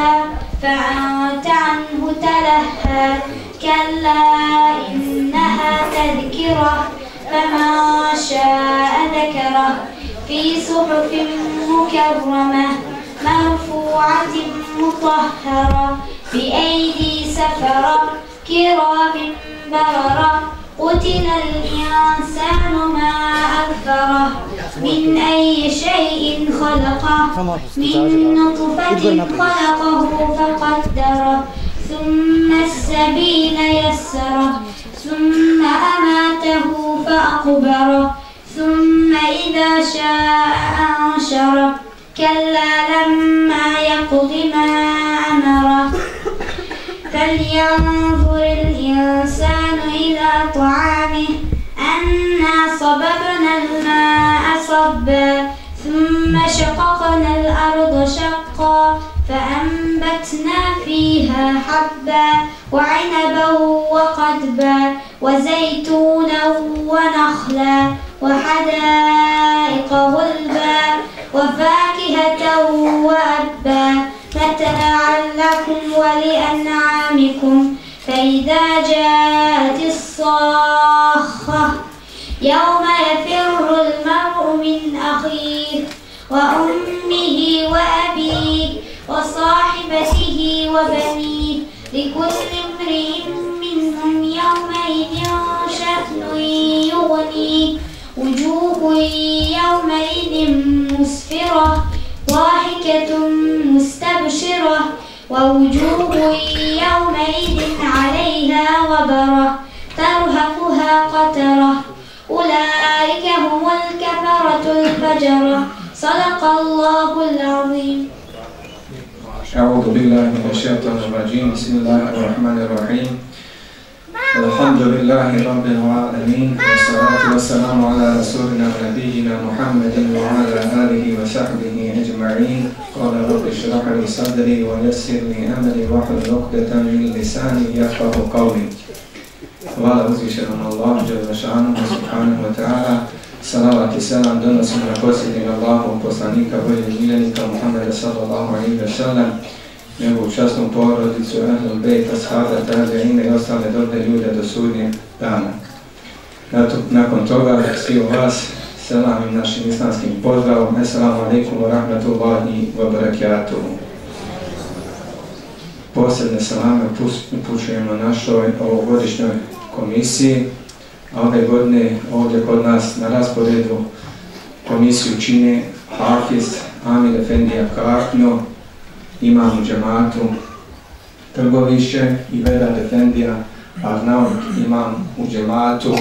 صدى فأنت عنه تلهى كلا إنها تذكرة فمن شاء ذكره في صحف مكرمة مرفوعة مطهرة بأيدي سفرة كرام بررة قتل الإنسان ما أكفره من أي شيء خلقه من نطفة خلقه فقدره ثم السبيل يسره ثم أماته فأقبره ثم إذا شاء أنشره كلا لما يقض ما أمره فلينظر الإنسان إلى طعامه أنا صببنا الماء صبا ثم شققنا الأرض شقا فأنبتنا فيها حبا وعنبا وقضبا وزيتونا ونخلا وحدائق غلبا وفاكهة وأبا متاعا لكم ولأنعامكم فإذا جاءت الصاخة يوم يفر المرء من أخيه وأمه وأبيه وصاحبته وبنيه لكل امرئ منهم يومئذ شأن يغنيه وجوه يومئذ مسفرة ضاحكة مستبشرة ووجوه يومئذ عليها غبرة ترهقها قترة أولئك هم الكفرة الفجرة صدق الله العظيم. أعوذ بالله من الشيطان الرجيم بسم الله الرحمن الرحيم الحمد لله رب العالمين والصلاة والسلام على رسولنا ونبينا محمد وعلى آله وصحبه أجمعين قال رب اشرح لي صدري ويسر لي أمري واحلل عقدة من لساني يفقهوا قولي. Hvala uzvišenom Allahu dželle šanuhu subhanahu wa ta'ala. Salavat i selam donosimo na posljednjeg Allahovog poslanika, božjeg miljenika Muhammeda sallallahu alejhi ve sellem, njegovu časnu porodicu, ahlul bejt, ashaba, tabi'ine i ostale dobre ljude do sudnjeg dana. Nakon toga svi u vas selamim našim islamskim pozdravom. Assalamu alaikum wa rahmatullahi wa barakatuhu. Posebne salame upućujemo našoj ovogodišnjoj komisiji, a ove godine ovdje kod nas na rasporedu komisiju čine Hafiz Amir Efendija Kaknjo, imam u džematu Trgovište i Vedat Efendija Arnaut, imam u džematu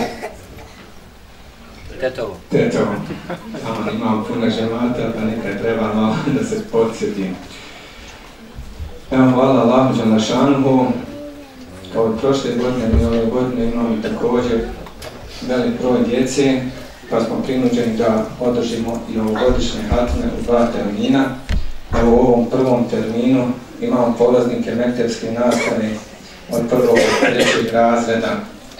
Tetovo. Imam puno džemata, pa nekaj treba malo da se podsjetim. Evo, hvala Allahu dželle šanuhu. Kao od prošle godine i ove godine imamo također velik broj djece, pa smo prinuđeni da održimo i ovogodišnje hatme u 2 termina. Evo u ovom prvom terminu imamo polaznike mektepske nastave od 1. do 3. razreda.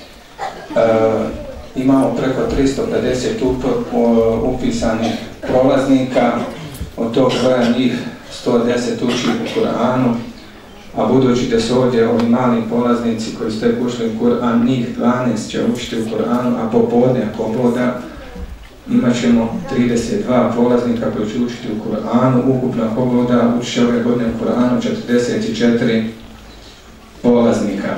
Imamo preko 350 upisanih prolaznika, od tog broja njih 110 uči u Kur'anu, a budući da su ovdje ovi mali polaznici koji ste ušli u Kur'an, njih 12 će učiti u Kur'anu, a popodne, ako boda, imat ćemo 32 polaznika koji će učiti u Kur'anu, ukupno ako boda učit će ove godine u Kur'anu 44 polaznika.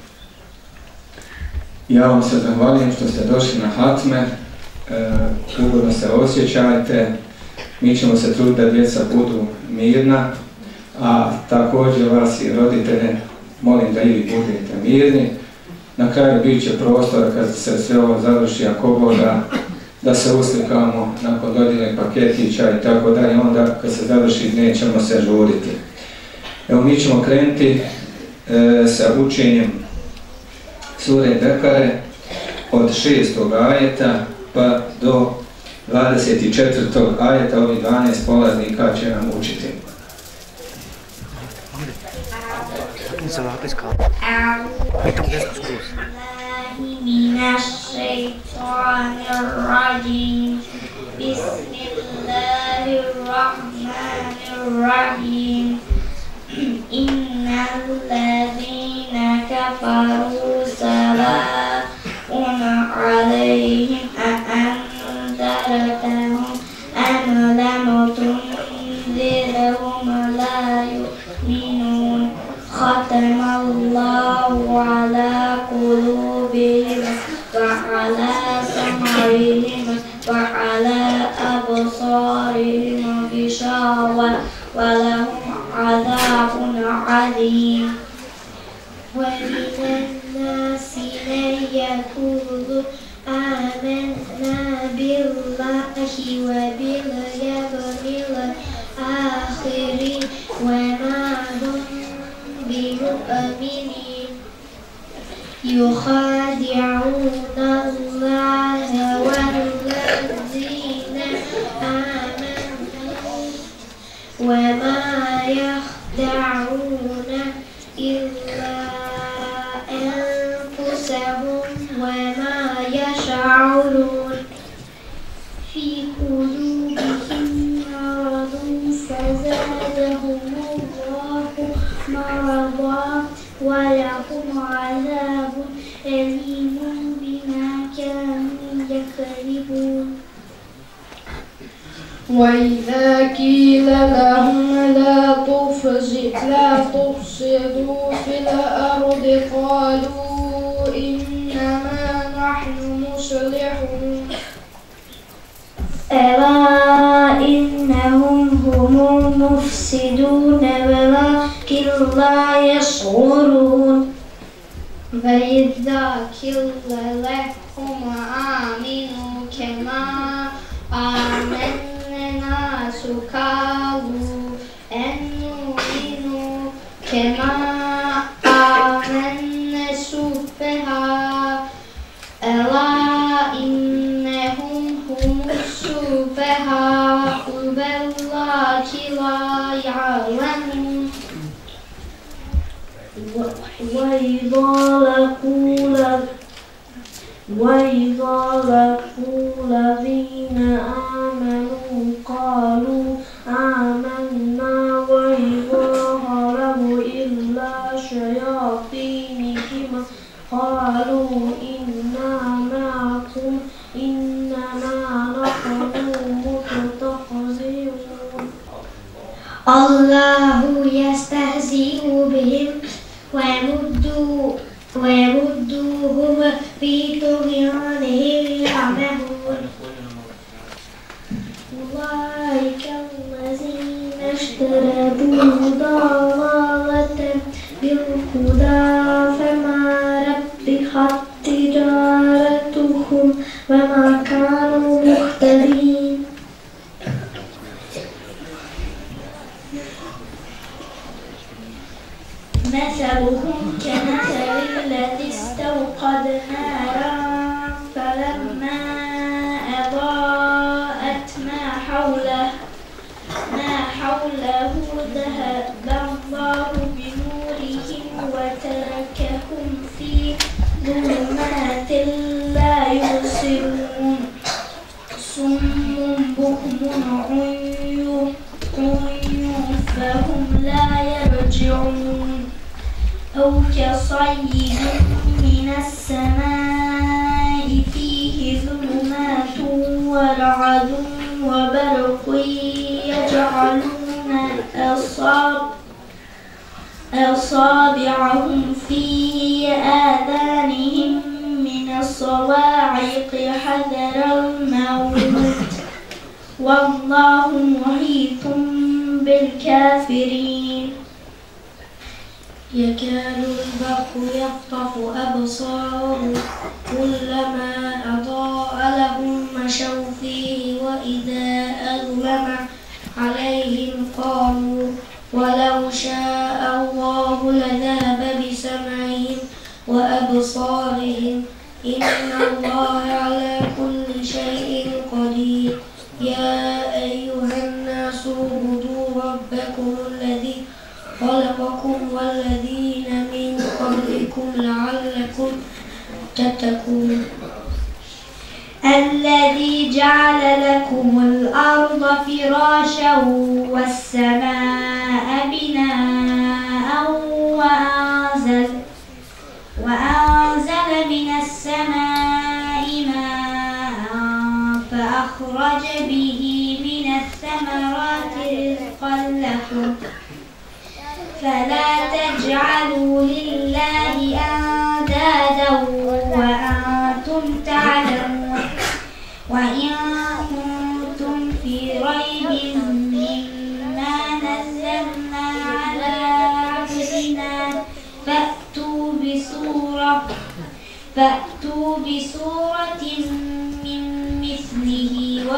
Ja vam se zahvaljujem što ste došli na hatme, ugodno se osjećajte, mi ćemo se truditi da djeca budu mirna, a također vas i roditelje molim da i vi budete mirni. Na kraju bit će prostora kad se sve ovo završi, ako boda, da se uslikamo nakon dodjele paketića i tako dalje, onda kad se završi nećemo se žuriti. Evo mi ćemo krenuti sa učenjem sure Bekare od 6. ajeta pa do 24. ajeta, ovih 12 polaznika će nam učiti. كفروا سواء عليهم أأنذرتهم أم لم تنذرهم لا يؤمنون ختم الله على قلوبهم وعلى سمعهم وعلى أبصارهم غشاوة ولهم عذاب عليم. ومن الناس من يقول آمنا بالله وباليوم الآخر وما هم بمؤمنين يخادعون الله والذين آمنوا وما يخدعون إلا أنفسهم وما يشعرون. في قلوبهم مرض فزادهم الله مرضا ولهم عذاب أليم بما كانوا يكذبون. وإذا قيل لهم لا تفسدوا في الأرض قالوا إنما نحن مصلحون ألا إنهم هم المفسدون ولكن لا يشعرون. وإذا قيل لهم آمنوا كما آمن الناس قالوا أنؤمن كما آمن السفهاء ألا إنهم هم السفهاء ولكن لا يعلمون. وإذا لقوا الذين آمنوا قالوا آمنا وإذا خلوا إلى شياطينهم قالوا إنا معكم إنما نحن مستهزئون. الله يستهزئ بهم ويمدوهم في طغيانهم يعمهون. أولئك الذين اشتروا الضلالة بالهدى فما ربحت تجارتهم وما كانوا مهتدين. مثلهم كمثل الذي استوقد نارا فلما أضاءت ما حوله ذهب الله بنورهم وتركهم في ظلمات لا يبصرون. صم بكم عمي فهم لا يرجعون. أو كصيب من السماء فيه ظلمات ورعد وبرق يجعلون أصابعهم في آذانهم من الصواعق حذر الموت والله محيط بالكافرين. يكاد البرق يخطف أبصارهم كلما أضاء لهم مشوا فيه وإذا أظلم عليهم قاموا ولو شاء الله لذهب بسمعهم وأبصارهم إن الله على كل شيء قدير. يا أيها الناس اعبدوا ربكم الذي خلقكم والذين من قبلكم لعلكم تتقون. الذي جعل لكم الأرض فراشا والسماء بناء فلا تجعلوا لله أندادا وأنتم تعلمون وإن كنتم في ريب مما نزلنا على عبدنا فأتوا بسورة من مثله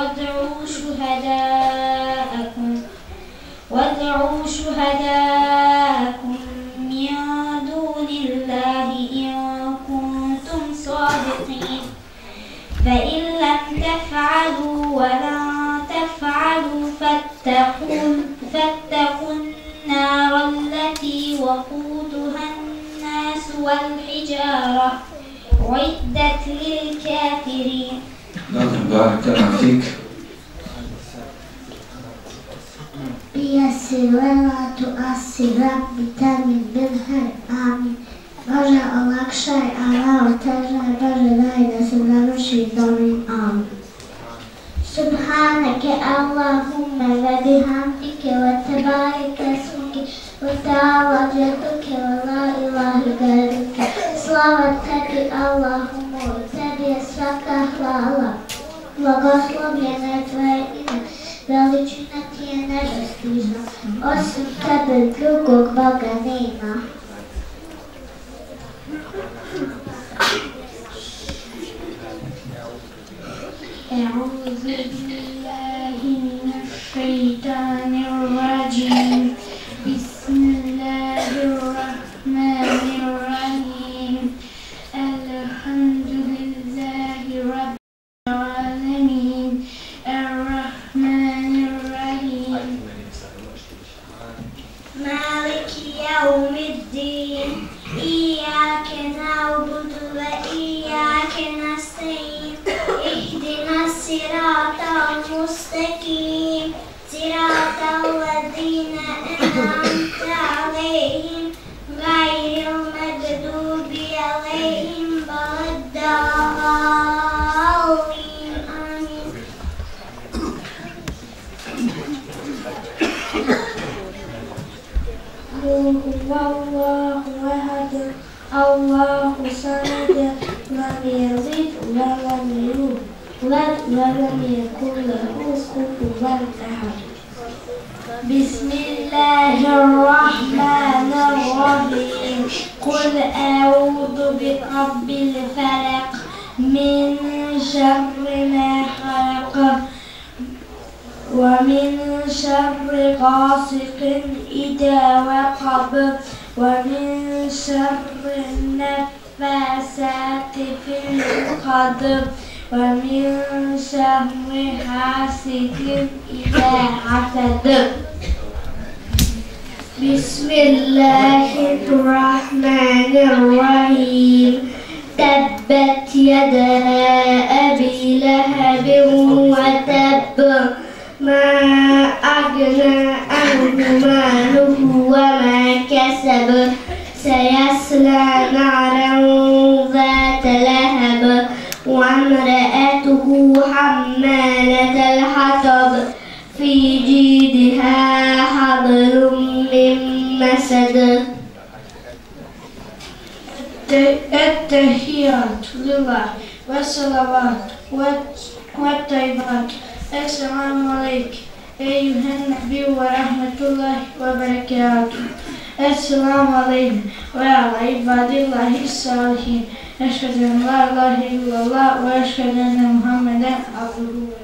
وادعوا شهداءكم من دون الله إن كنتم صادقين فإن لم تفعلوا ولن تفعلوا فاتقوا النار التي وقودها الناس والحجارة أعدت للكافرين. بارك الله فيك. يسر ولا تؤثر ربي تمن بالخير آمين. Bože olakšaj, Allah otežaj, Bože daj da se završi dobrim, amin. Subhanake Allahumma wa bihamdike wa tabaraka ismuke wa ta'ala jadduke wa la ilaha gairuke. Slava tebi Allahumma, u tebi je svaka hvala. Blagoslovljeno je tvoje ime, veličina ti je nedostižna. Osim tebe drugog Boga nema. أعوذ بالله من الشيطان الرجيم بسم الله الرحمن الرحيم الحمد لله رب العالمين الرحمن الرحيم مالك يوم الدين إياك نعبد وإياك نستعين اهدنا الصراط المستقيم صراط الذين أنعمت عليهم غير المغضوب عليهم ولا الضالين آمين. قل هو الله أحد الله الصمد لم يلد ولم يولد ولم يكن له كفوا أحد. بسم الله الرحمن الرحيم قل أعوذ برب الفلق من شر ما خلق ومن شر غاسق إذا وقب ومن شر النفاثات في العقد ومن شر حاسد إذا حسد. بسم الله الرحمن الرحيم تبت يدا أبي لهب وتب ما أغنى عنه ماله وما كسب سيصلى نارا ذات لهب وامرأته حمالة الحطب في جيدها حبل من مسد. التحيات لله والصلوات والطيبات. السلام عليك أيها النبي ورحمة الله وبركاته. السلام علينا وعلى عباد الله الصالحين. أشهد أن لا إله إلا الله وأشهد أن محمدا عبده ورسوله.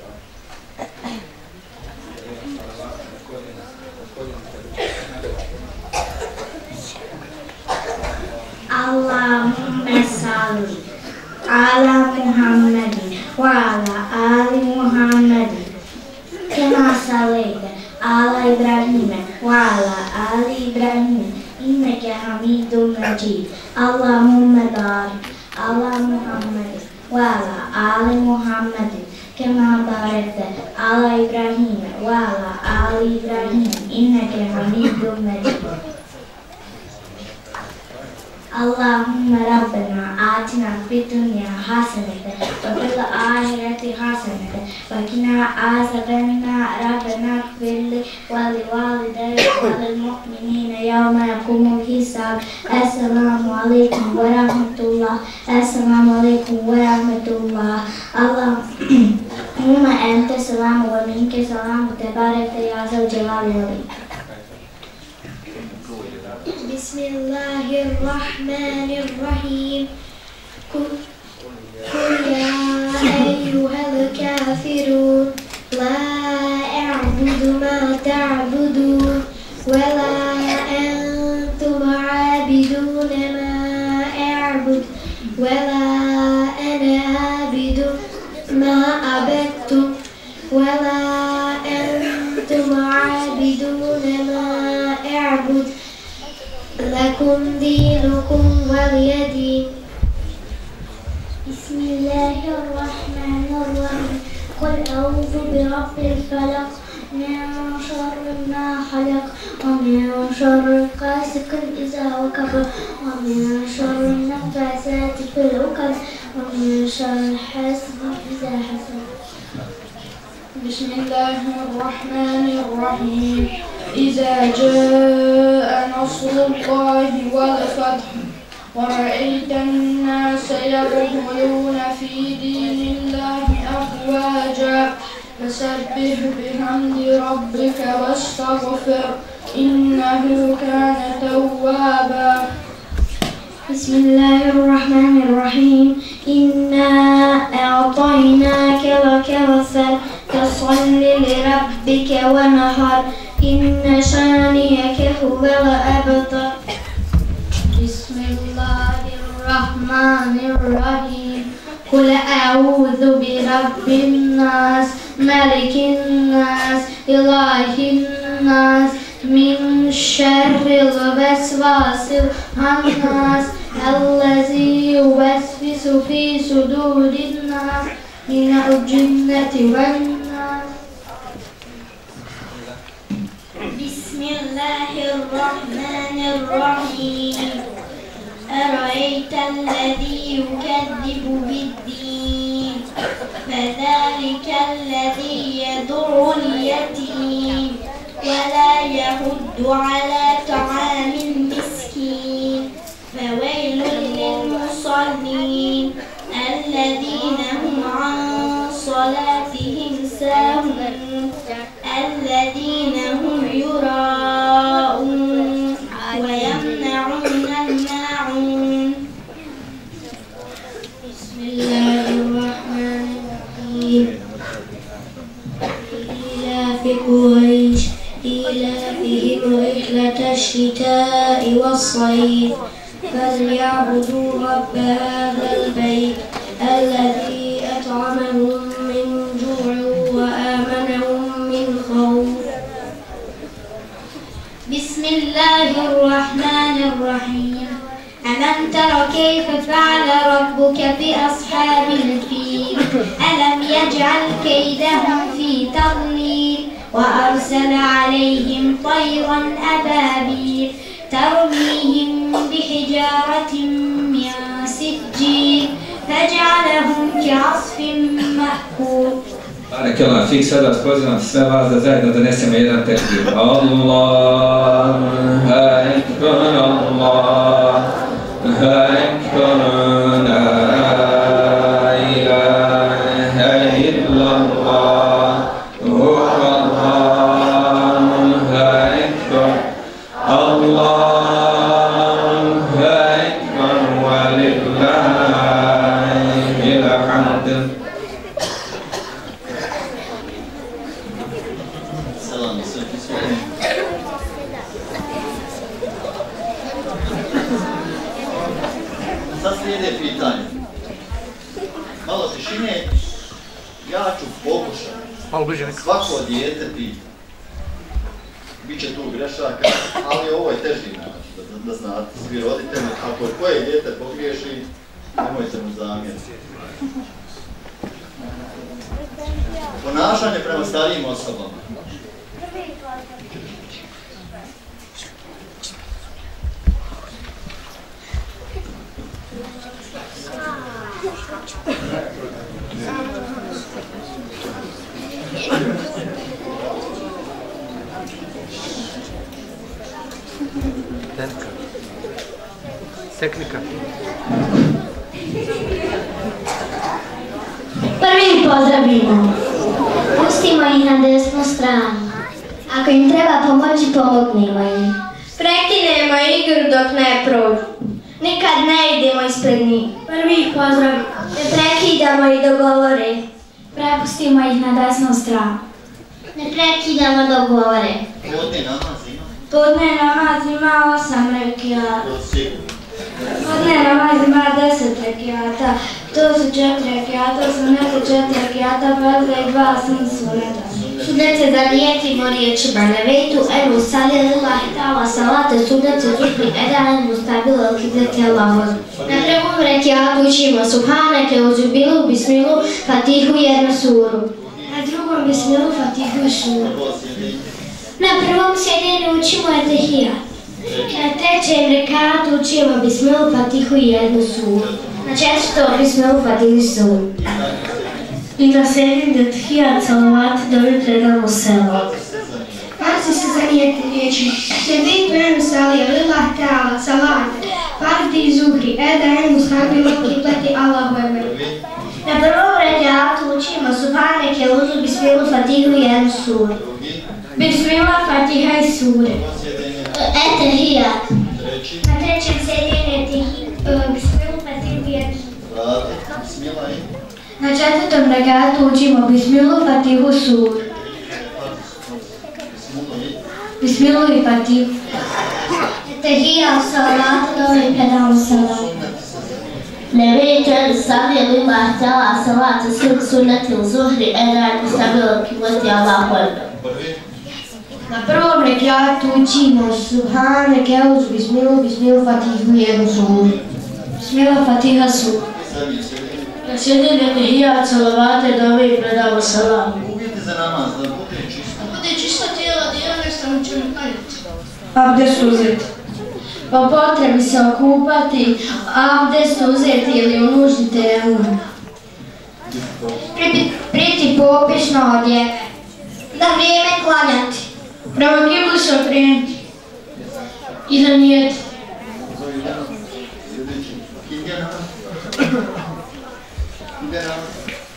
Allahumma salli ala Muhammadin wa ala ali Muhammadin kama sallaita ala Ibrahim wa ala ali Ibrahim innaka Hamidum Majid. Allahumma barik ala Muhammadin wa ala ali Muhammadin kama barakta ala Ibrahim wa ala ali Ibrahim innaka Hamidum Majid. اللهم ربنا آتنا في الدنيا حسنة وفي الآخرة حسنة وقنا عذاب النار ربنا اغفر لي ولوالدي وللمؤمنين يوم يقوم الحساب. السلام عليكم ورحمة الله. السلام عليكم ورحمة الله. اللهم أنت السلام ومنك السلام تبارك يا ذا الجلال والإكرام. بسم الله الرحمن الرحيم. قل يا أيها الكافرون لا أعبد ما تعبدون ولا أنتم عابدون ما أعبد ولا أنا عابد ما عبدتم ولا أنتم عابدون ما أعبد لكم دينكم ولي دين. بسم الله الرحمن الرحيم. قل أعوذ برب الفلق من شر ما خلق ومن شر غاسق إذا وقب ومن شر النفاثات في العقد ومن شر حاسد إذا حسد. بسم الله الرحمن الرحيم. إذا جاء نصر الله والفتح ورأيت الناس يدخلون في دين الله أفواجا فسبح بحمد ربك واستغفر إنه كان توابا. بسم الله الرحمن الرحيم. إنا أعطيناك الكوثر فصل لربك ونحر إن شانئك هو الأبتر. بسم الله الرحمن الرحيم. قل أعوذ برب الناس ملك الناس إله الناس من شر الوسواس الخناس الذي يوسوس في صدور الناس من الجنة والناس. بسم الله الرحمن الرحيم. أرأيت الذي يكذب بالدين فذلك الذي يدعو اليتيم ولا يحض على طعام المسكين فويل للمصلين الذين هم عن صلاتهم ساهون الذين هم يراءون ويمنعون الماعون. بسم الله الرحمن الرحيم. إيلاف قريش إيلافهم رحلة الشتاء والصيف فليعبدوا رب هذا البيت الذي أطعمهم من جوع وآمنهم من خوف. بسم الله الرحمن الرحيم. ألم تر كيف فعل ربك بأصحاب الفيل ألم يجعل كيدهم في تضليل وأرسل عليهم طيرا أبابيل ترميهم بحجارة من سجيل فجعلهم كعصف مأكول. بارك الله فيك. Sada vas pozivam sve vas da zajedno donesemo jedan tekbir. Allahu Ekber, Allahu Ekber, la ilaha illallah, Allahu Ekber, Allahu Ekber, walillahil hamd. Sad slijede pitanje. Malo tišine, ja ću pokušati. Svako dijete pita. Biće tu grešaka, ali ovo je teži način, da znate, svi roditelji. Ako koje dijete pogriješi, nemojte mu zamjeriti. Ponašanje prema starijim osobama. Tehnika. Prvi pozdravimo. Pustimo ih na desnu stranu. Ako im treba pomoći, pomognimo im. Prekinemo igru dok ne prođu. Nikad ne idemo ispred njih. Prvi pozdrav. Ne prekidamo i dogovore. Prepustimo ih na desnu stranu. Ne prekidamo dogovore. Podne namaz ima? Podne namaz ima 8 rekiata. To sigurno. Podne namaz ima 10 rekiata. To su 4 rekiata, sunete 4 rekiata, farza i 2 suneta. Sunet se zanijeti riječi Barnevejtu, Ebu Salih, Lillahi ta'ala, salate, sunet se zuhri, edan, mustabila, kibleti Allahu. Na prvom rekiatu učimo Subhaneke, Uzubilu, Bismilu, Fatihu, jednu suru. Na drugom Bismilu, Fatihu i suru. Na prvom sjedenju učimo Etehijat. Na trećem rekatu učimo Bismilu, Fatihu i jednu suru. Na četvrtom Bismilu, Fatihu i suru. I na sedmim Etehijat, salavati, dobi predamo sela. Farzi se zanijeti riječi. Seditu enu salija, Lillahi ta'ala, salate, fardi i zuhri, edan, mustabila, kibleti Allahu ekber. Na prvom rekiatu učimo Subhaneke, Uzu, Bismilu, Fatihu i jednu suru. Bismillah, Fatiha i sure. Etehijat. Treći. Na trećem sjedenju Bismilu, Fatihu i jednu suru. Vrati. Bismillah i. Na četvrtom rekatu učimo Bismilu, Fatihu, suru. Bismilu i Fatihu. Etehijat, salavati, dobi predamo sela. Nevejtu enu salija, Lillahi ta'ala, salate, suneti, zuhri, edan, mustabila, kibleti Allahu ekber. Prvi. Na prvom rekiatu učimo Subhaneke, Uzu, Bismilu, Bismilu, Fatihu i jednu suru. Bismillah, Fatiha, suru. Zadnji sjedinje. Na sjedinju Etehijat, salavate, dobi predamo sela. Uvjeti za namaz, da bude čisto. Bude čisto tijelo, djelove samo ćemo klanjati. Abdest uzeti. Po potrebi se okupati, abdest uzeti ili u nužni temu. Priti popisno odjeve. Na vrijeme klanjati. Prema kibli se okrenuti. I zanijeti. Sljedeći. Kindija namaz. Kindija namaz.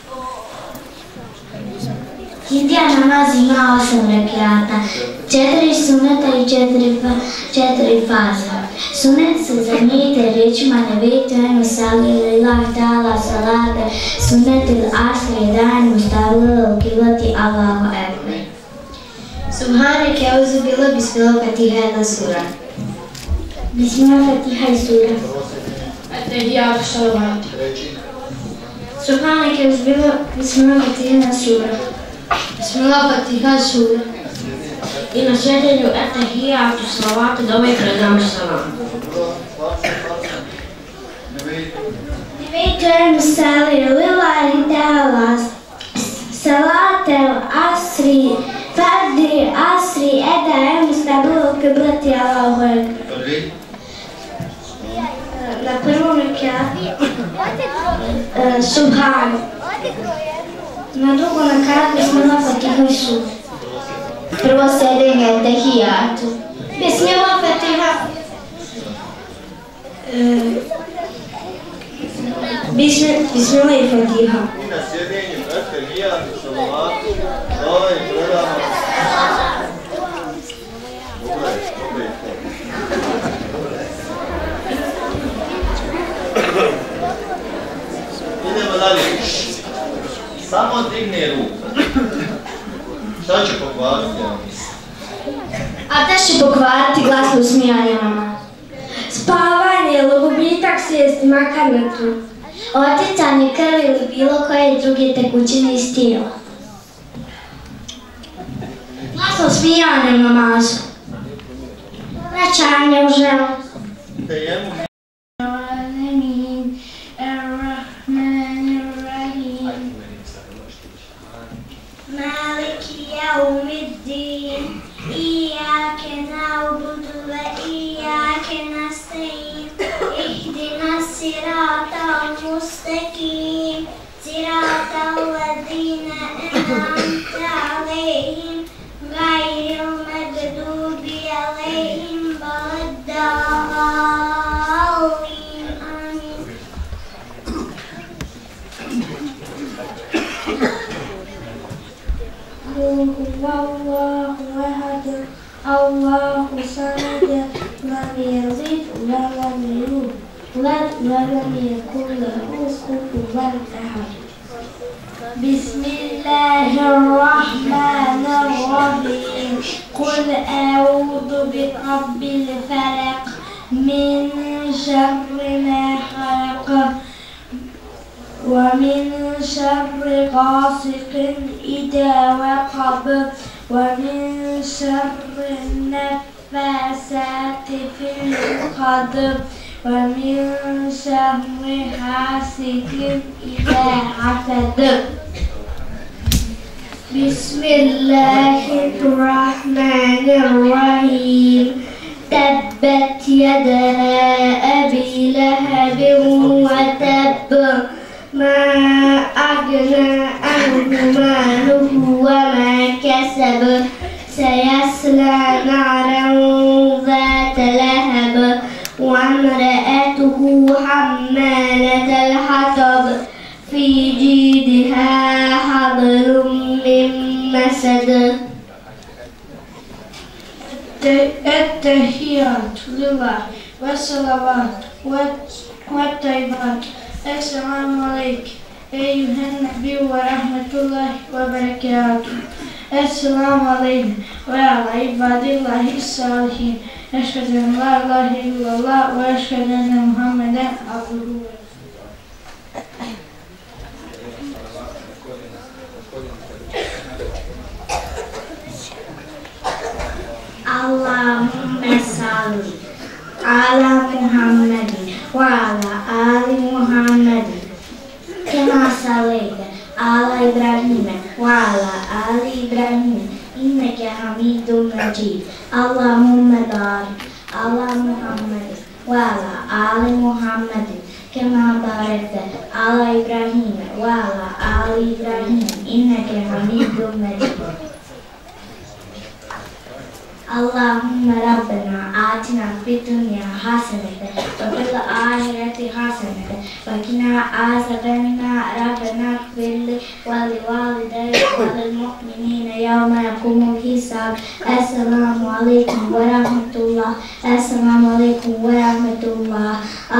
Kindija namaz ima 8 rekiata, 4 suneta i 4 faza. Sunet se zanijete riječima Nevejtu enu saliju, Lillahi ta'ala, salate, sunet il asri, dan, mustabila, kibleti Allahu ekber. Subhaneke, Uzubila, Bismillah, Fatiha, jedna sura. Bismillah, Fatiha i sura. Etehijat, salavati. Treći. Subhaneke, Uzubila, Bismillah, Fatiha, jedna sura. Bismillah, Fatiha, sura. I na sjedenju Etehijatu, salavati, dobi predamo sela. Nevejtu enu saliju, Lillahi ta'ala, salate, asri, fardi, asri, edan, mustabila, kibleti Allahu ekber. Prvi. Na prvom rekiatu Subhan. Na drugom rekiatu Bismillah, Fatiha i sura. Prvo sjedenje Etehijatu. Bismillah, Fatiha. Bismillah i Fatiha. I na sjedinju Etehijatu, salavatu, dobi predamo. Dobre. Idemo dalje. Samo digne ruku. Šta će pokvariti, ja mislim? Abdest će pokvariti glasno smijanje nama. Spavanje, gubitak svijesti, makar na tru. Oticanje krvi ili bilo koje druge tekućine iz tijela. Glasno smijanje u namazu. Vraćanje u želu. Tejemu. Maliki yawmiddin, iyyake na'budu wa iyyake nasta'in, ihdinas siratal mustaqim, siratal ladzina an'amta alayhim, ghayril maghdubi alayhim waladdallin. ولم يكن له كفوا أحد. بسم الله الرحمن الرحيم. قل أعوذ برب الفلق من شر ما خلق ومن شر غاسق إذا وقب ومن شر النفاثات في العقد ومن شر حاسد إذا حسد. بسم الله الرحمن الرحيم. تبت يدا أبي لهب وتب ما أغنى عنه ماله وما كسب سيصلى نارا ذات لهب وامرأته حمالة الحطب في جيدها حبل من مسد. التحيات لله والصلوات والطيبات. السلام عليك أيها النبي ورحمة الله وبركاته. السلام علينا وعلى عباد الله الصالحين. أشهد أن لا إله إلا الله وأشهد أن محمدا عبده. اللهم صل على محمد وعلى آل محمد كما صليت على إبراهيم وعلى آل إبراهيم إنك حميد مجيد. اللهم بارك على محمد وعلى آل محمد كما باركت على إبراهيم وعلى آل إبراهيم إنك حميد مجيد. اللهم ربنا آتنا في الدنيا حسنة وفي الآخرة حسنة وقنا عذاب النار. ربنا اغفر لي ولوالدي وللمؤمنين يوم يقوم الحساب. السلام عليكم ورحمة الله. السلام عليكم ورحمة الله.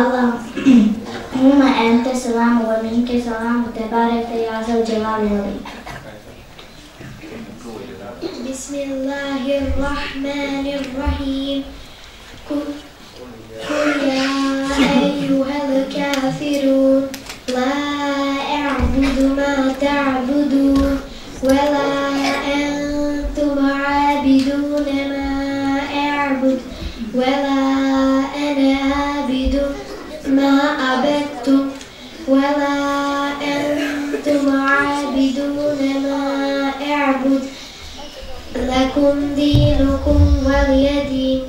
اللهم أنت السلام ومنك السلام تبارك يا ذا الجلال والإكرام. بسم الله الرحمن الرحيم. قل يا أيها الكافرون لا أعبد ما تعبدون ولا أنتم عابدون ما أعبد ولا أنا عابد ما عبدتم ولا أنتم عابدون ما أعبد لكم دينكم ولي دين.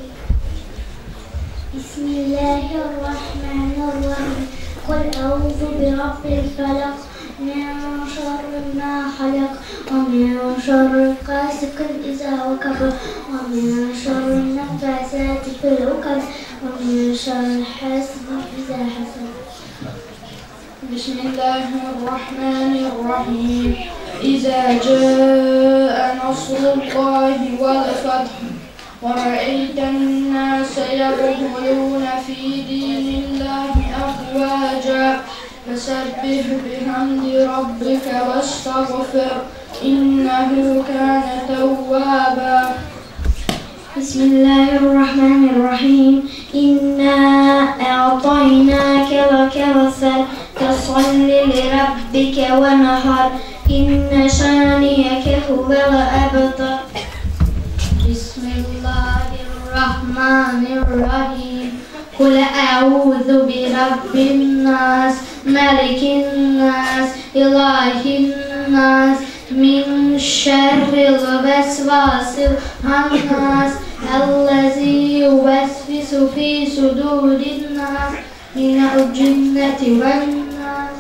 بسم الله الرحمن الرحيم. قل أعوذ برب الفلق من شر ما خلق ومن شر غاسق إذا وقب ومن شر النفاثات في العقد ومن شر حاسد إذا حسد. بسم الله الرحمن الرحيم. إذا جاء نصر الله والفتح ورأيت الناس يدخلون في دين الله أفواجا فسبح بحمد ربك واستغفر إنه كان توابا. بسم الله الرحمن الرحيم. إنا أعطيناك الكوثر فصل لربك ونحر إن شانئك هو الأبتر. بسم الله الرحمن الرحيم. قل أعوذ برب الناس ملك الناس إله الناس من شر الوسواس الخناس الذي يوسوس في صدور الناس من الجنة والناس.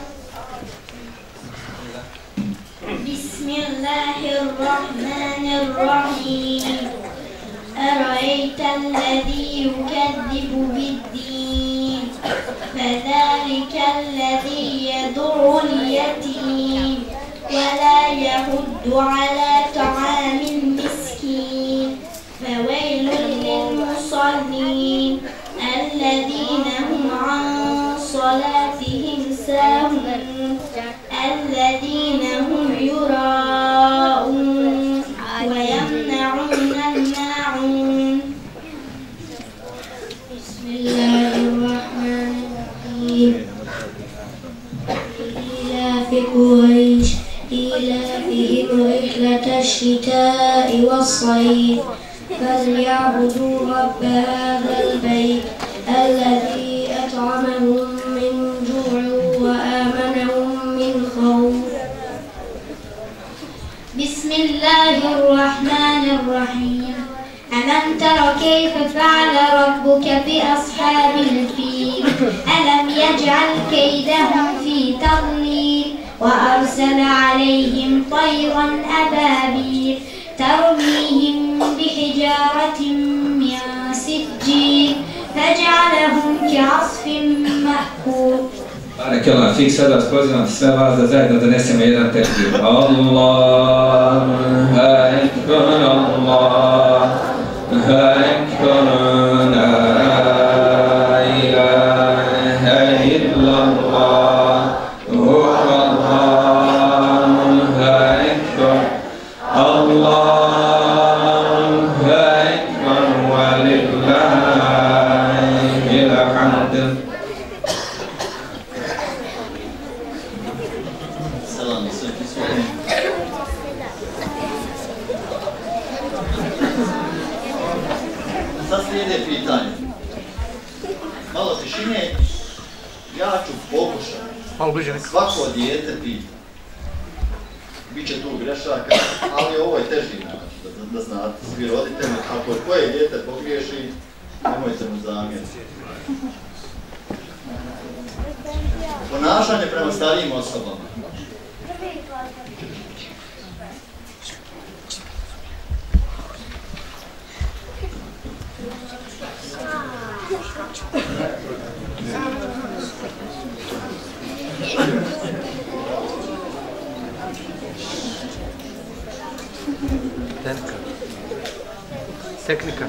بسم الله الرحمن الرحيم. أرأيت الذي يكذب بالدين فذلك الذي يدع اليتيم ولا يحض على طعام المسكين فويل للمصلين الذين هم عن Bismillahirrahmanirrahim. إيلاف قريش إيلافهم رحلة الشتاء والصيف فليعبدوا رب هذا البيت الذي أطعمهم من جوع وآمنهم من خوف. بسم الله الرحمن الرحيم. ألم تر كيف فعل ربك بأصحاب الفيل ألم يجعل كيدهم في تضليل وأرسل عليهم طيرا أبابيل ترميهم بحجارة من سجيل فجعلهم كعصف مأكول. Barakallahu fik, sada vas pozivam sve vas da zajedno donesemo jedan tekbir. Allahu ekber, Allahu ekber, la ilaha illallah, Allahu ekber, Allahu ekber, wa lillahil hamd. Sad slijede pitanje. Malo tišine, ja ću pokušati. Svako dijete pita. Biće tu grešaka, ali ovo je teži način, da znate, svi roditelji. Ako koje dijete pogriješi, nemojte mu zamjeriti. Ponašanje prema starijim osobama. Tehnika.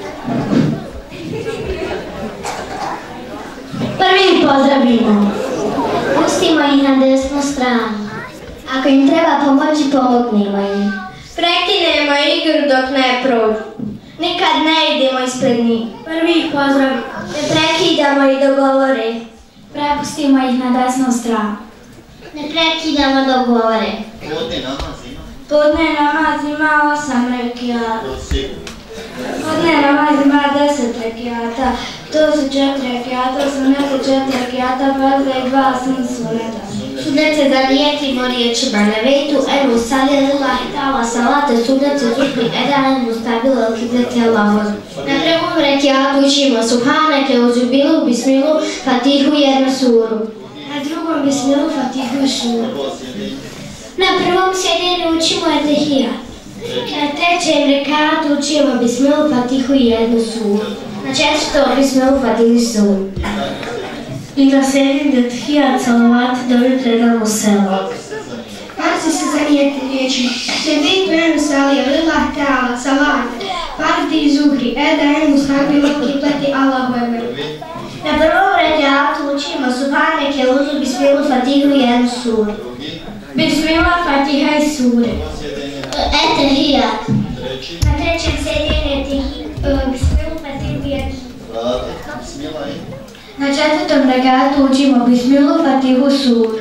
Prvi pozdravimo. Pustimo ih na desnu stranu. Ako im treba pomoći, pomognimo im. Prekinemo igru dok ne prođu. Nikad ne idemo ispred njih. Prvi pozdravimo. Ne prekidamo i dogovore. Prepustimo ih na desnu stranu. Ne prekidamo dogovore. Podne namaz ima. Podne namaz ima 8 rekiata. To sigurno. Podne namaz ima 10 rekiata. To su 4 rekiata, sunete 4 rekiata, farza i 2 suneta. Sunet se zanijetimo riječima Nevetu, enu salilillahi ta'ala salate, sunet se zuhri eda'en mustabila al-kibleti Allahu. Na prvom rekiatu učimo Subhaneke, uzubilu, bismilu, fatihu i jednu suru. Na drugom bismilu, fatihu i suru. Na prvom sjedinju učimo Etehijat. Na trećem rekatu učimo bismilu, fatihu i jednu suru. Na četvrtom bismilu, fatihu i suru. I na sedmom Etehijat salavat dobi predamo selam. Farzi se zanijeti riječi. Sebitu enu salija lillah ta'ala salat. Fardi i zuhri eda enu stabilu kibleti Allahu ekber. Na prvom rekiatu učimo Subhaneke, uzu, bismilu, fatihu i jednu suru. Bismillah, fatiha i sure. Etehijat. Na trećem sjedinju bismilu, fatihu i jednu suru. Bismillah i... Na četvrtom rekatu učimo bismilu, fatihu, suru.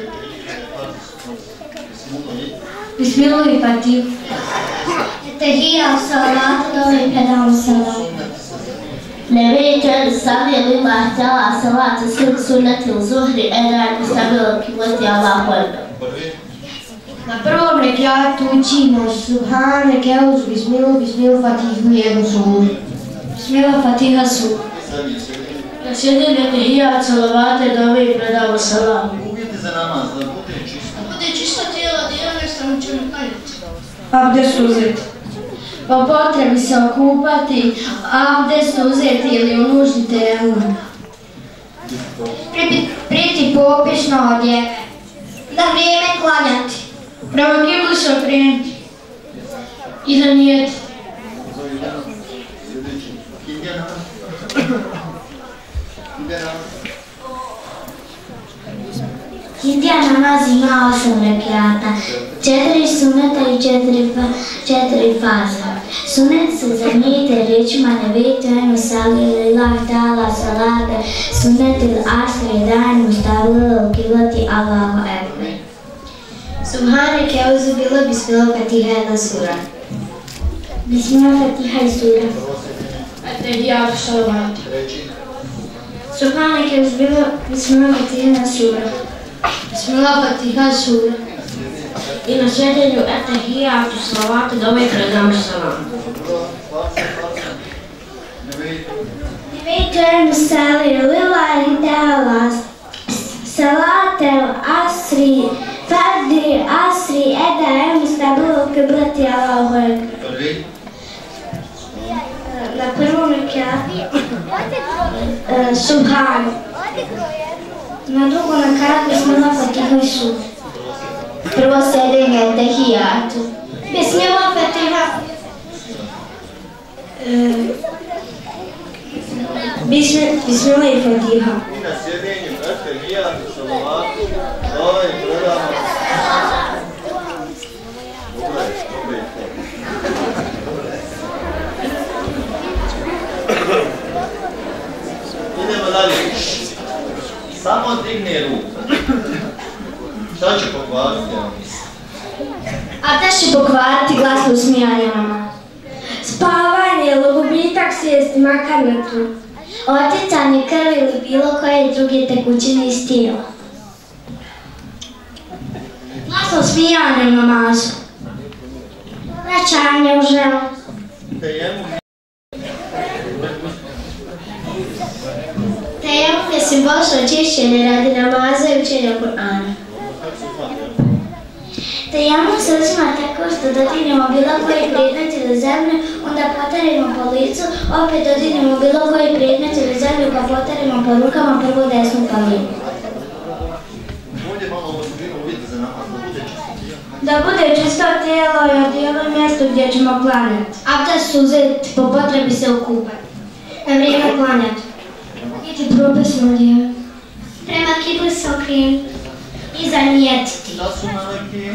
Bismilu i fatihu. Etehijat, salat, dobi predamo selam. Nevetu enu salija lillah ta'ala salate, sunneti u zuhri eda'en mustabila kibleti Allahu ekber. Na prvom rekiatu učimo Subhaneke, euz, bismilu, bismilu, fatihu i jednu suru. Bismillah, fatiha, suru. Na sjedinju Etehijat salavate dobi i predamo selam. Uvjeti za namaz, da bude čisto. Bude čisto tijelo, dijelo što ćemo klanjati. Abdest uzeti. Po potrebi se okupati, abdest uzeti ili u nuždi tejemum. Priti popisno odjeve. Na vrijeme klanjati. Prema kibli se okrenuti. I zanijeti. Sljedeći. Kindija namaz. Kindija namaz ima 8 rekiata, 4 suneta i 4 faze. Sunet se zamijete riječima nebejtu enu salli lillahi ta'ala salate. Sunet il asri dan mustavila ukilati Allahu ekber. Subhanak euzubila bismillah fatiha jedna sura. Bismillah fatiha i sura. At-tahiyatu salavat. Subhanak euzubila bismillah fatiha jedna sura. Bismillah fatiha sura. I na sjedenju at-tahiyatu salavat dove predamo salam. Nebejtu enu salli lillahi ta'ala salate asri Fardi, asri, eda, emu stabilu kiblati Allahu ekber. Na prvom rekatu Subhan. Na drugom rekatu Bismillah fatiha i sura. Prvo sjedenje at-tahijatu. Bismillah fatiha. Bismillah i fatiha. I na sjedenju at-tahijatu salavatu dove predamo. Idemo dalje. Samo digne ruku. Šta će pokvariti? A te će pokvariti glasno smijanje nama. Spavanje, logobitak sjesti, makar na tru. Oticanje krvi ili bilo koje druge tekućine iz tijela. Glasno smijanje u namazu. Vraćanje u želu. Tejemum je simbolično čišćenje radi namaza i učenja Kur'ana. Tejemum se uzima tako što dodirnemo bilo koji predmet ili zemlju, onda potarimo po licu, opet dodirnemo bilo koji predmet ili zemlju pa potarimo po rukama prvu desnu pa lijevu. Ovdje malo osobinu vidi za namaz, da bude čisto. Da bude čisto tijelo i odijelo mjesto gdje ćemo klanjati. Abdest uzeti, po potrebi se okupati. Na vrijeme klanjati. Biti propisno odijelo. Prema kibli se okrenuti. I zanijetiti. Šta su meleki?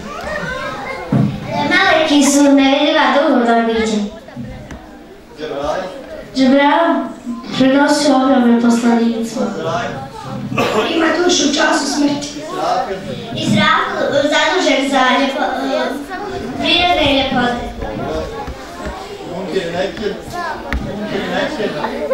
Meleki su nevidljiva duhovna bića. Džebrail? Džebrail prenosi ogromne poslanicima. Azrail? Ima dušu u času smrti. Israfil? Izrael zadužen za prirodne i ljepote. Munkir i Nekir? Munkir i Nekir?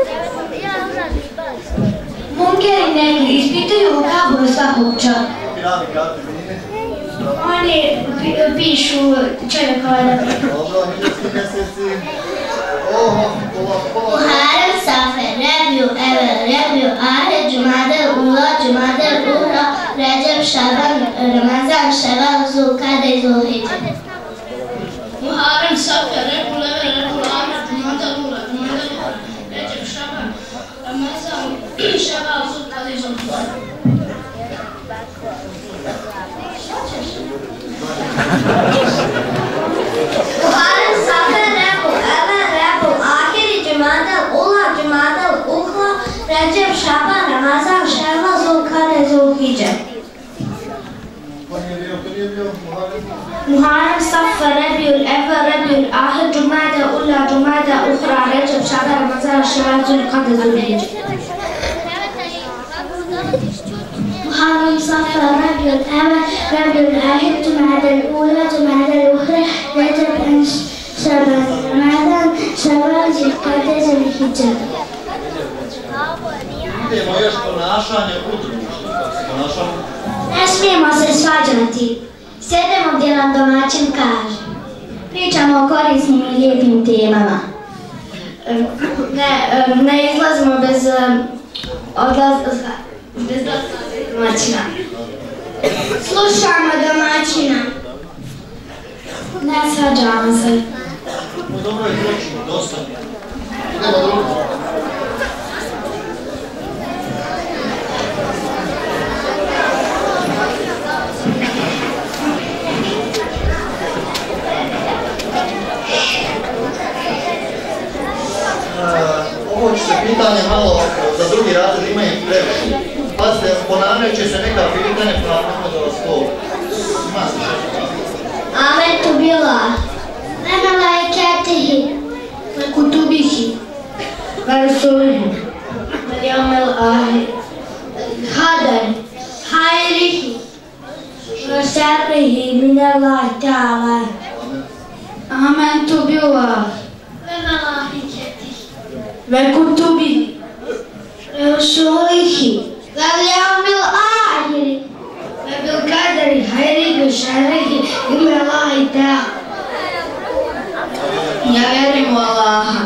Munkeri neki ispituju u kaburu svakog čovjeka. Kirami katibine? Oni pišu čovjekove dobro. Dobro, hiljadski mjeseci. Oho, pola. Muharrem, Safar, Rabiu, Evel, Rabiu, Ahir, Džumadel, Ula, Džumadel, Uhra, Recep, Šaban, Ramazan, Ševal, Zulkada i Zulhidža. Muharrem, Safar, Rabiu, Evel, Rabiu, Ahir, Džumadel, Ula, Džumadel, Uhra, Recep, Šaban, Ramazan, Ševal, Zulkada i Zulhidža. Muharrem, Safar, Rabiu, Evel, Rabiu, Ahir, Džumadel, Ula, Džumadel, Uhra, Recep, Šaban, Ramazan, Ševal, Zulkada i Zulhidža. Ko nije bio Muharrem? Muharrem, Safar, Rabiu, Evel, Rabiu, Ahir, Džumadel, Ula, Džumadel, Uhra, Recep, Šaban, Ramazan, Ševal, Zulkada i Zulhidža. Muharrem, Safar, Rabiu, Evel, Rabiu, Ahir, Džumadel, Ula, Džumadel, Uhra, Recep, Šaban, Ramazan, Ševal, Zulkada i Zulhidža. Idemo još ponašanje u društvu. Kako se ponašamo? Ne smijemo se svađati. Sjedemo gdje nam domaćin kaže. Pričamo o korisnim i lijepim temama. Ne izlazimo bez domaćina. Slušamo domaćina. Ne svađamo se. Dobro je počinu, dosta. Idemo drugo. Ovo će se pitanje malo za drugi razred ima i previše. Pazite, ponavljat će se neka pitanja pa nema da vas to ima se šeći. Amen tu bila. Nema lajka. وملائكته وكتبه ورسله واليوم الآخر القدر خيره وشره من الله تعالى آمنت بالله وملائكته وكتبه ورسله واليوم الآخر وبالقدر خيره وشره من الله تعالى. Ja vjerujem u Allaha.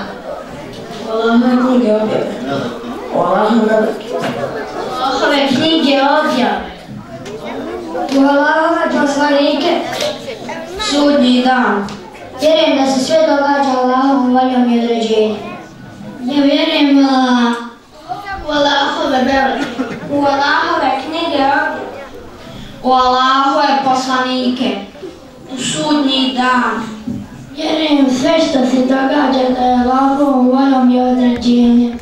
Allahove knjige objave. U Allahove poslanike. Sudnji dan. Vjerujem da se sve događa Allahovom voljom i određenjem. Ja vjerujem u Allaha. U Allahove meleke. U Allahove knjige objave. U Allahove poslanike. U sudnji dan. Vjerujem sve što se događa da je Allahovom voljom i određenjem.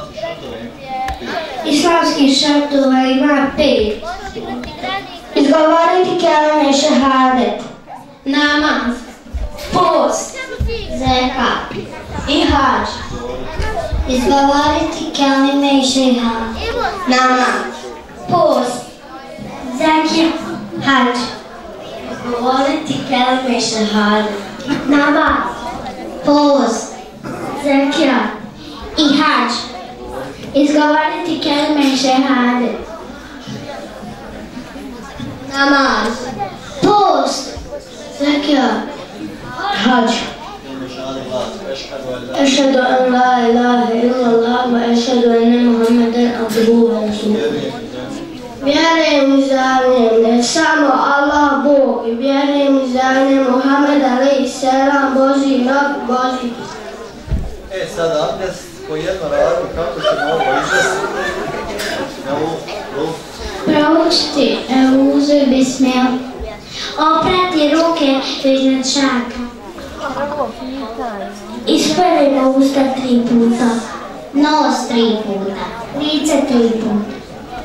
Islamski šartova ima 5. Izgovoriti kelime šehadet, namaz, post, zekat i hadž. Izgovoriti kelime šehadet, namaz, post, zekat, hadž. Izgovoriti kelime šehadet, namaz, post, zekija i hadž. Izgovoriti kelime šehadet, namaz, post, zekija, hadž. Ešhedu an la ilaha illallah wa ešhedu ene Muhammeden abduhu wa rasuluhu. Vjerujem u zavljen da je samo Allah Bog i vjerujem u zavljen Muhammed alejhi selam Božji rob, Božji. Sad abdest po jedno radu, kako ćemo ovo izvesti? Proučiti Euzu bismillah. Oprati ruke iznad šaka. Isperimo usta 3 puta. Nos 3 puta. Lice 3 puta.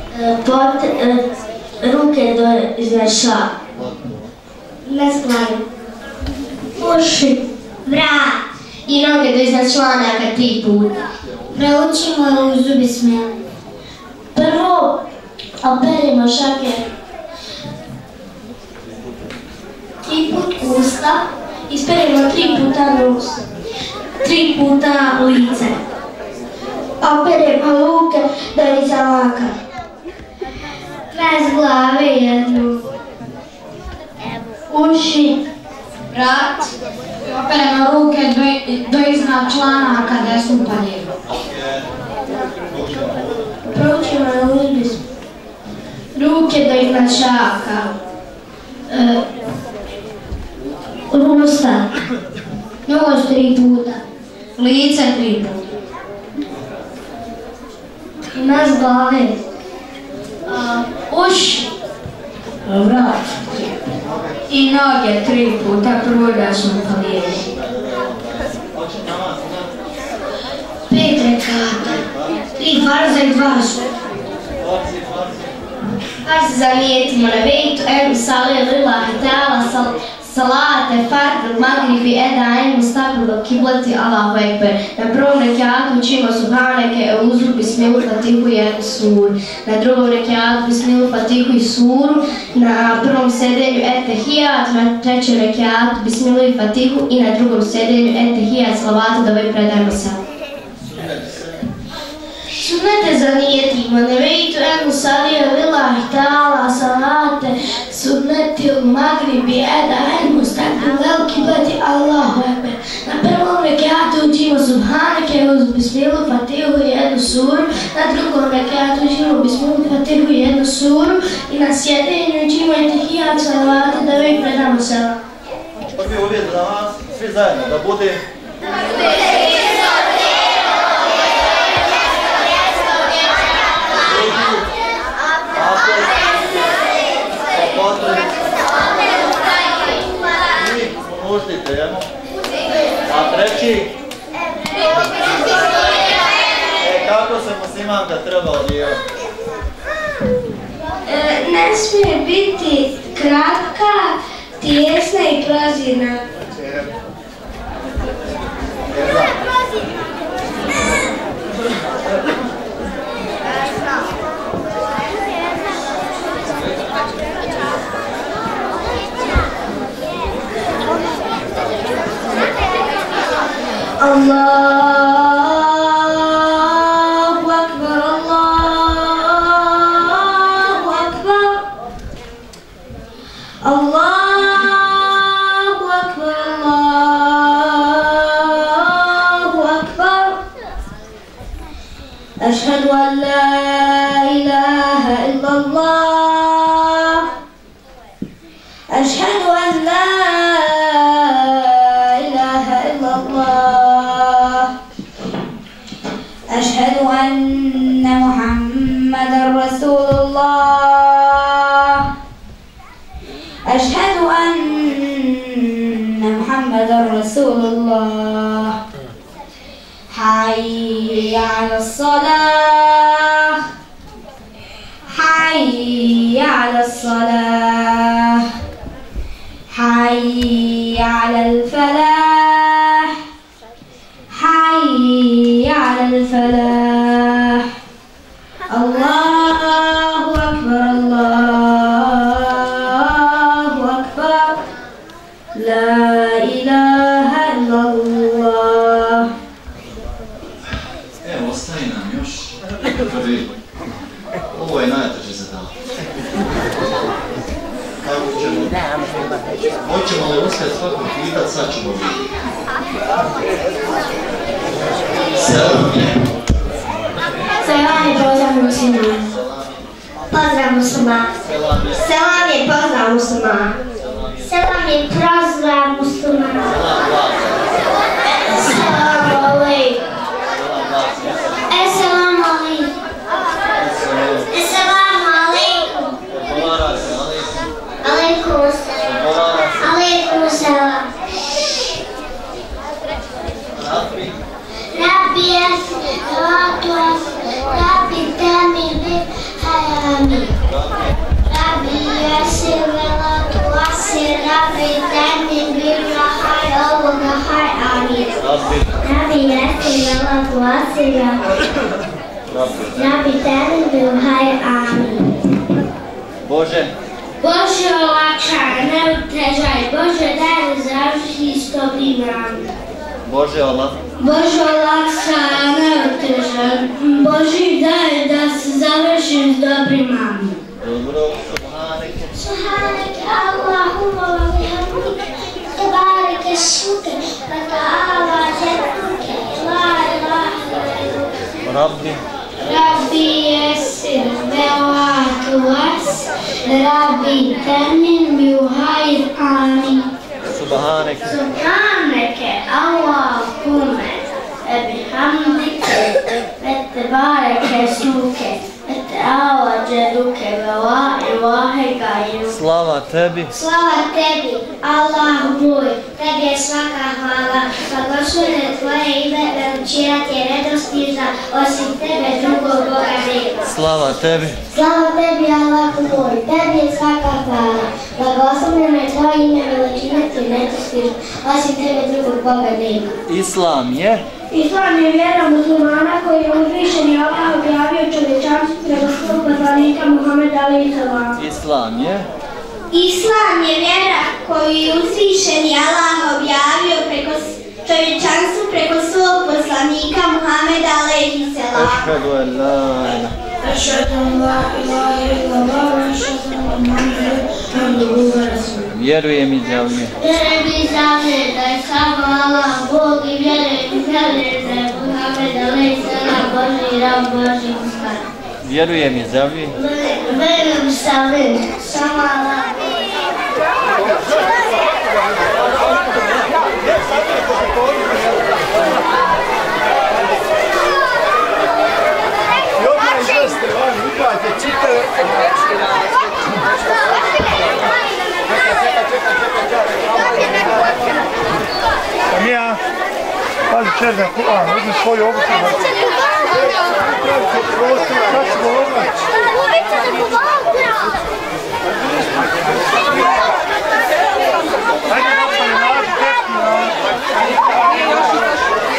Ruke iznad šaka. Na stranu. Uši, vrat i noge do iznad članaka 3 puta. Proučimo Euzu bismillah. Prvo operimo šake 3 put usta, isperimo 3 puta nos, 3 puta lice. Operimo ruke do iza laka. Kraj glave jednu. Uši, vrat. Operimo ruke do iznad članaka desnu paljevu. Proučimo Euzu bismillah. Ruke do iznad šaka, usta, nos 3 puta, lice 3 puta, nas glave, uši, vrat i noge 3 puta, prvo desnu paljevu. 5 rekata, 3 farza i 2 suneta. Farz zanijetimo na vejtu, salli lillahi ta'ala, salate, fard, magribi, eda, mustabilu, kiblati, Allahu ekber. Na prvom rekiatu učimo subhaneke, euzu, bismilu, fatihu i suru. Na drugom rekiatu bismilu, fatihu i suru. Na prvom sedenju etehijat, na trećem rekiatu bismilu i fatihu i na drugom sedenju etehijat, salavatu da ovaj predajemo sada. Sunnete zanijetimo, ne vejtu enu salija lillahi ta'ala, salate, sunneti u magribi, eda, en mustabilu, veliki bati, Allahu ekber. Na prvom rekiatu učimo subhaneke, euzu, bismilu, fatihu i jednu suru. Na drugom rekiatu učimo bismilu, fatihu i jednu suru. I na sjedenju učimo etehijat, salavate da ovaj predamo sada. Prvi uvjet za nas, svi zajedno, da bude a treći kako se muslimanka treba odijevati? Ne smije biti kratka, tijesna i prozirna. Allahu Akbar, Allahu Akbar, Allahu Akbar, Allahu Akbar. Ashhadu an la ilaha illallah. Ashhadu an la ilaha illallah. أشهد أن محمدا رسول الله. أشهد أن محمدا رسول الله. حي على الصلاة. حي على الصلاة. حي على الفلاح. حي على الفلاح. الله أكبر، الله أكبر، لا إله إلا الله. Evo, ostaje nam još prvi. Ovo je najteže zadatak. Kako ćemo? Hoćemo li uspjeti svakog pitat, sad ćemo vidjeti. Selam je. Selam je pozdrav musliman. Pozdrav musliman. Selam je pozdrav musliman. Selam je pozdrav musliman. Assalamu alaikum. Assalamu alaikum. Assalamu alaikum. Alaikum assalam. Alaikum assalam. Rabbi yasir Rabbi tami bihayami. Rabbi yasir Rabbi tami bihayami. Rabbi yasir Rabbi tami bihayami. Bože. Bože olakšaj, ne otežaj. Bože daj da završi s dobrim radom. Bože Allah. Bože olakšaj, ne otežaj. Bože daj da se završim s dobrim radom. Dobro, subhaneke. Subhaneke Allahumma wa bihamdike, tebareke esmuke, wa ta'ala jadduke, la ilaha illallah. Rabbi. Rabbi yasir wala tu'assir. Rabbi tamim bihayr, amin. Subhaneke. Subhaneke Allahumma wa bihamdike, wa tebareke esmuke, wa ta'ala jadduke, la ilaha illallah. Slava tebi. Slava tebi, Allahu moj, tebi je svaka hvala, blagoslovljeno tvoje ime, veličina ti je nedostižna, osim tebe drugog Boga nema. Slava tebi. Slava tebi, Allahu moj, tebi je svaka hvala, blagoslovljeno je tvoje ime, veličina ti je nedostižna, osim tebe drugog Boga nema. Islam je. Islam je vjera muslimana koji je uzvišeni Allah objavio čovječanstvu preko svog poslanika Muhameda alejhi selam. Islam je. Islam je vjera koju je uzvišeni Allah objavio čovječanstvu preko svog poslanika Muhameda alejhi selam. Ašhadu an la ilaha. Ašhadu an la ilaha illallah wa ašhadu anna Muhammadan abduhu wa rasuluh. Vjerujem i izjavljujem. Vjerujem i izjavljujem da je samo Allah Bog i vjerujem i izjavljujem da je Muhammed alejhi selam Božji rab, Božji poslanik. Vjerujem i izjavljujem. Vjerujem i izjavljujem samo Allah. Mija, pazi černa, uzmi svoju obuku. Sad ćemo odnaći. Ajde, napali, nađi tekstu.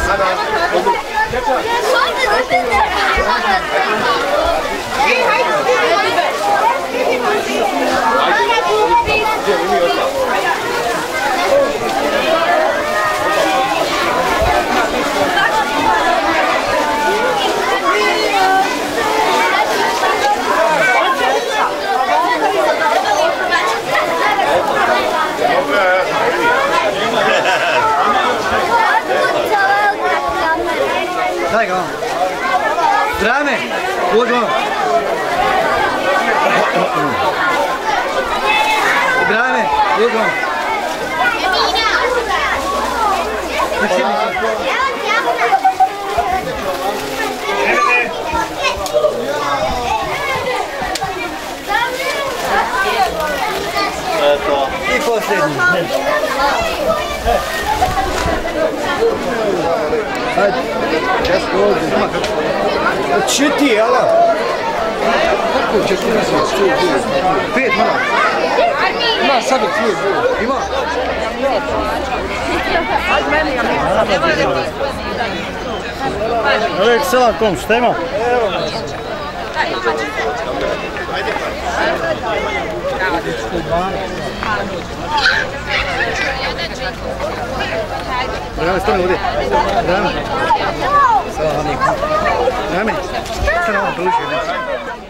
Daj ga vam. Drame, dođi vam. Drame, dođi vam. Eto. I posljednji. Hajde. Če ti, jela? Kako će ti nazvati? 5 mora. Ima sad od 2. Ima. Uvijek selam kom, šta ima? Evo. Drame, stane ovdje. Drame. Salam alaikum. Drame, stane ovo, priličio.